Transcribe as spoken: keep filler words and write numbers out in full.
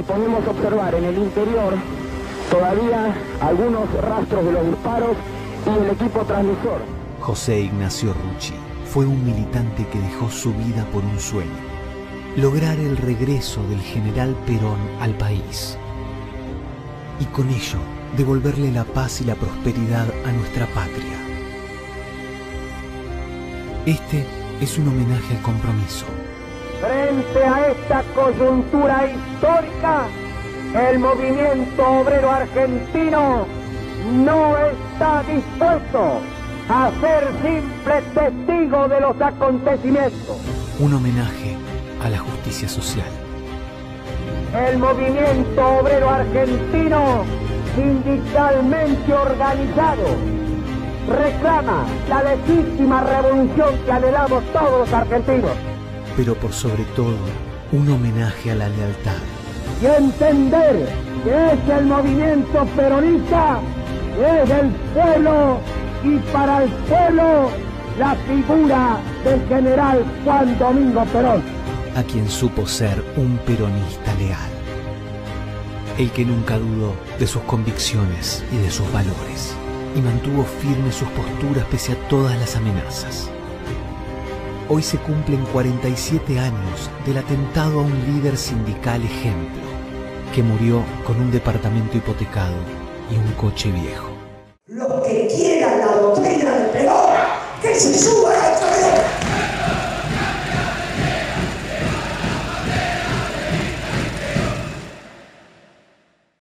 podemos observar en el interior todavía algunos rastros de los disparos y el equipo transmisor. José Ignacio Rucci fue un militante que dejó su vida por un sueño: lograr el regreso del general Perón al país y con ello devolverle la paz y la prosperidad a nuestra patria. Este es un homenaje al compromiso. Frente a esta coyuntura histórica, el movimiento obrero argentino no está dispuesto a ser simple testigo de los acontecimientos. Un homenaje a la justicia social. El movimiento obrero argentino, sindicalmente organizado, reclama la legítima revolución que anhelamos todos los argentinos. Pero por sobre todo, un homenaje a la lealtad. Y entender que es el movimiento peronista, es del pueblo y para el pueblo la figura del general Juan Domingo Perón. A quien supo ser un peronista leal. El que nunca dudó de sus convicciones y de sus valores. Y mantuvo firmes sus posturas pese a todas las amenazas. Hoy se cumplen cuarenta y siete años del atentado a un líder sindical ejemplo, que murió con un departamento hipotecado y un coche viejo. Los que quieran la doctrina de Perón, que se suban